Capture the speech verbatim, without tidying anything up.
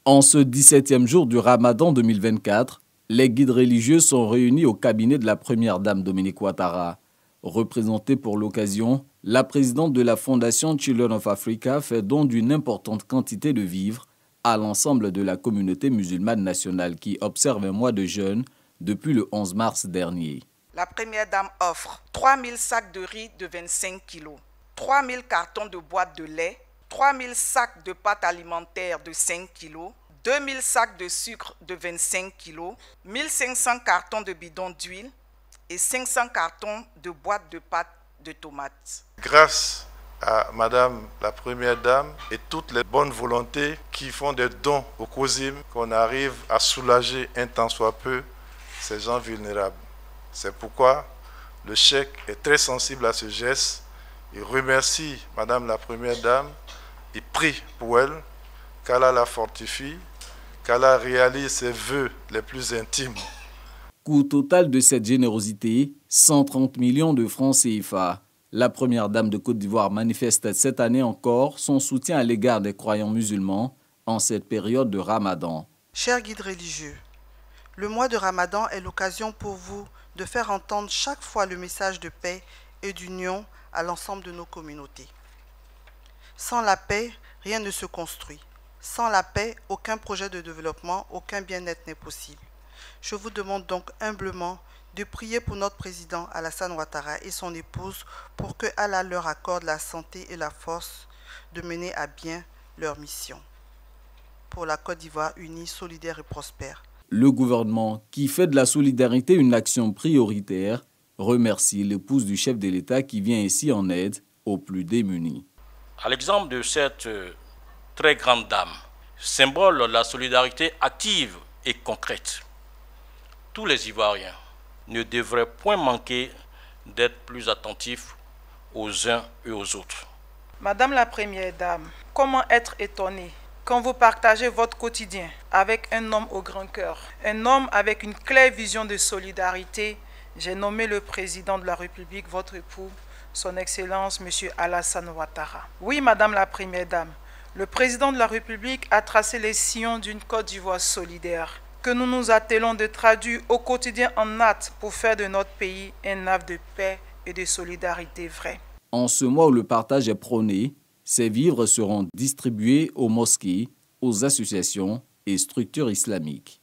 En ce dix-septième jour du Ramadan deux mille vingt-quatre, les guides religieux sont réunis au cabinet de la première dame Dominique Ouattara. Représentée pour l'occasion, la présidente de la Fondation Children of Africa fait don d'une importante quantité de vivres à l'ensemble de la communauté musulmane nationale qui observe un mois de jeûne depuis le onze mars dernier. La première dame offre trois mille sacs de riz de vingt-cinq kilos, trois mille cartons de boîtes de lait, trois mille sacs de pâtes alimentaires de cinq kilos, deux mille sacs de sucre de vingt-cinq kilos, mille cinq cents cartons de bidons d'huile et cinq cents cartons de boîtes de pâtes de tomates. Grâce à Madame la Première Dame et toutes les bonnes volontés qui font des dons au COSIM, qu'on arrive à soulager un tant soit peu ces gens vulnérables. C'est pourquoi le cheikh est très sensible à ce geste. Il remercie Madame la Première Dame, il prie pour elle, qu'Allah la fortifie, qu'Allah réalise ses vœux les plus intimes. Coût total de cette générosité, cent trente millions de francs C F A. La première dame de Côte d'Ivoire manifeste cette année encore son soutien à l'égard des croyants musulmans en cette période de Ramadan. Chers guides religieux, le mois de Ramadan est l'occasion pour vous de faire entendre chaque fois le message de paix et d'union à l'ensemble de nos communautés. Sans la paix, rien ne se construit. Sans la paix, aucun projet de développement, aucun bien-être n'est possible. Je vous demande donc humblement de prier pour notre président Alassane Ouattara et son épouse pour que Allah leur accorde la santé et la force de mener à bien leur mission. Pour la Côte d'Ivoire unie, solidaire et prospère. Le gouvernement, qui fait de la solidarité une action prioritaire, remercie l'épouse du chef de l'État qui vient ici en aide aux plus démunis. À l'exemple de cette très grande dame, symbole de la solidarité active et concrète, tous les Ivoiriens ne devraient point manquer d'être plus attentifs aux uns et aux autres. Madame la Première Dame, comment être étonnée quand vous partagez votre quotidien avec un homme au grand cœur, un homme avec une claire vision de solidarité. J'ai nommé le président de la République, votre époux, son Excellence, M. Alassane Ouattara. Oui, Madame la Première Dame, le président de la République a tracé les sillons d'une Côte d'Ivoire solidaire que nous nous attelons de traduire au quotidien en actes pour faire de notre pays un havre de paix et de solidarité vrai. En ce mois où le partage est prôné, ces vivres seront distribués aux mosquées, aux associations et structures islamiques.